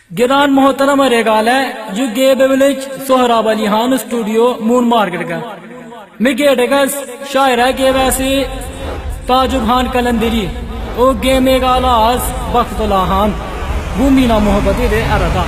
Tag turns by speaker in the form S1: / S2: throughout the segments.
S1: गिरान मोहतरम रेगाल है जो गे village Sohrab Ali Khan studio moon market का मिगे डेगस शायर है के वैसे ताजुब खान कलंदरी ओ गे मेगालास बख्तुल्ला खान भूमि ना मोहब्बती दे अरदा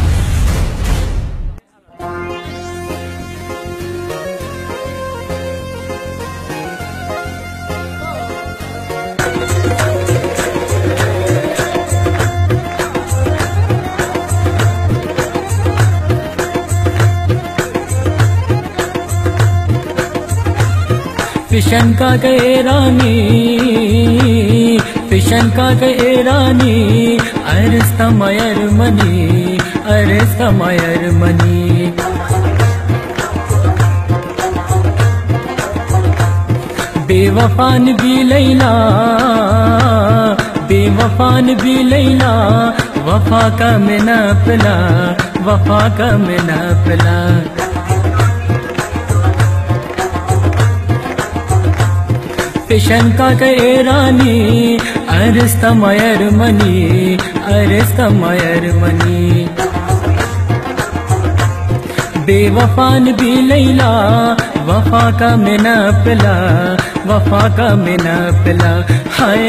S1: फिशन का गए रानी फिशन का गए रानी अरिस्ता मयर मनी बेवफान भी लैला वफा का मिना पिला फिशन का गए रानी अरिस्ता मयर मनी बेवफान भी लैला वफा का मिना पिला हाय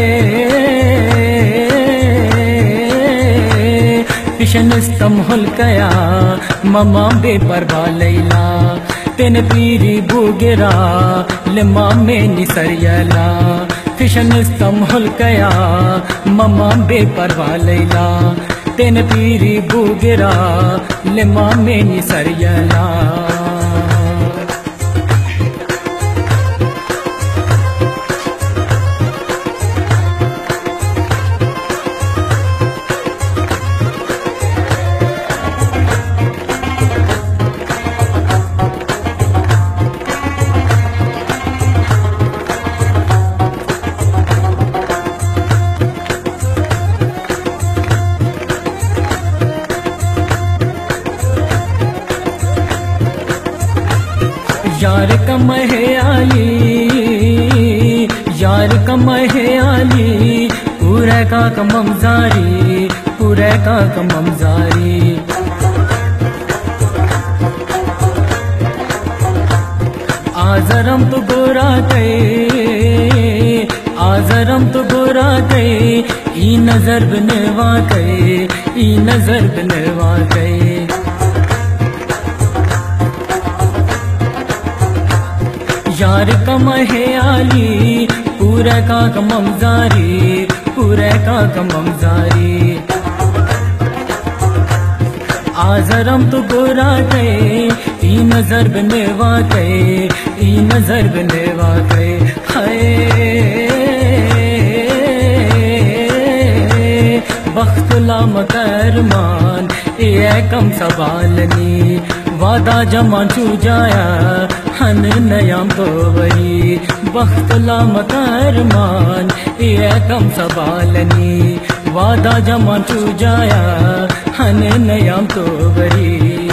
S1: फिशन इस्तम हुलकया ममा बेपरवा लैला तेन पीरी बुगरा लिमा में निसरियला फिशन इस्तम हुलकया ममा बेपरवा लैला तेन पीरी बुगरा लिमा में निसरियला यार कमहे आली पूरे का कममजारी आजरम तो गोरा गए ई नजर बनवा गए यार कमहे आली पूरे का कममजारी आजरम तो गोरा गए ई नजर बनवा गए हाय बख्तुल्ला मकरमान ए कम सवालनी वादा जमा चू जाया हन नयाम तो वही बख्तुल्ला मकरमान ए कम सवालनी वादा जमा चू जाया हन नयाम तो वही